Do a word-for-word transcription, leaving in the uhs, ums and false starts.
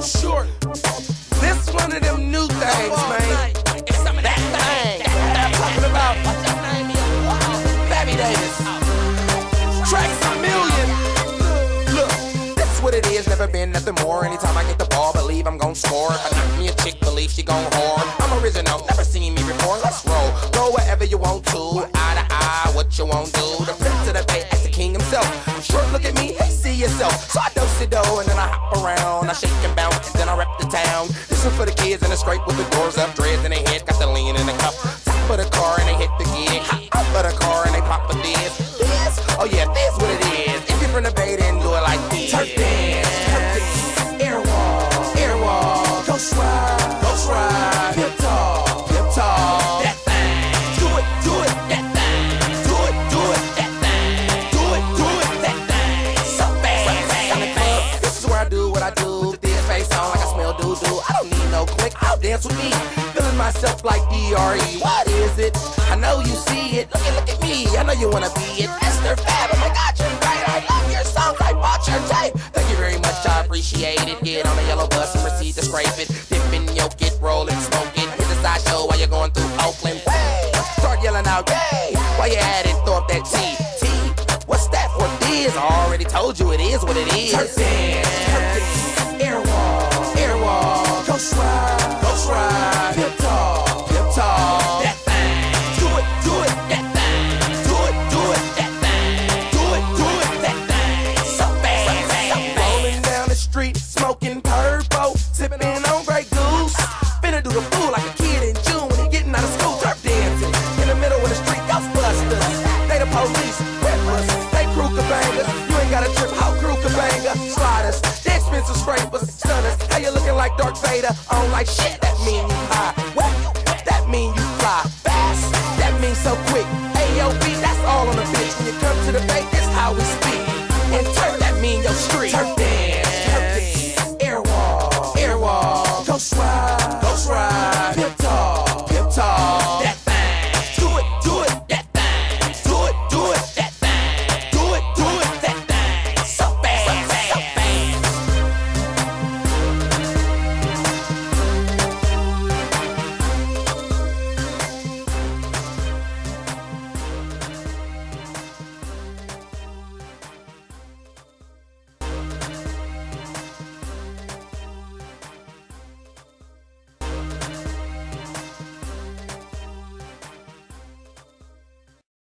short. This one of them new things, man. It's some of That thing. I'm talking about What's your name? Yo? Babby Davis. Tracks a million. Look, this is what it is. Never been nothing more. Anytime I get the ball, believe I'm gon' score. If I knock me a chick, believe she gon' whore. I'm original, never seen me before. Let's roll. Go wherever you want to. Eye to eye, what you won't do. The prince of the bay, as the king himself. Short, look at me, hey, see yourself. So I dose it dough and then I hop around. I shake and bounce, then I rep the town. This one for the kids and the scrape with the doors up. Dreads in their head, got the lean in the cup. Top of the car and they hit the gig. Hop of the car and they pop for this. This? Oh yeah, this what it is. If you're from the bay, then do it like this. Turf dance, turf dance, air wall, air wall. Ghost ride, ghost ride. Pimp talk, pimp talk. That thing. Do it, do it. That thing. Do it, do it. That thing. Do it, do it. That thing. So fast, so fast. This is where I do what I do. This face on like I smell doo doo. I don't need no click. I'll dance with me. Feeling myself like D R E. What is it? I know you see it. Look at, look at me. I know you wanna be it. Esther Fab. Oh my God, you're right. I love your songs. I bought your tape. Thank you very much. I appreciate it. Get on the yellow bus and proceed to scrape it. Dip in, yoke it, roll it, smoke it. Hit the side show while you're going through Oakland. Hey, start yelling out, yay! While you at it, throw up that T. T. What's that for this? I already told you it is what it is. Turf dance, turf dance, air wall, air wall. Ghost ride, ghost ride. Pimp talk, pimp talk. That thing. Do it, do it. That thing. Do it, do it. That thing. Do it, do it. That thing. So fast, so fast. Rolling down the street, smoking purple, sipping on Grey Goose. Finna do the fool like a kid in June when he getting out of school. Turf dancing in the middle of the street, Ghostbusters. They the police, whippers, they crew kabangers. You ain't got a trip, how crew kabanga. Sliders, they expensive scrapers, stunners. How you looking like Darth Vader? On like shit, that mean you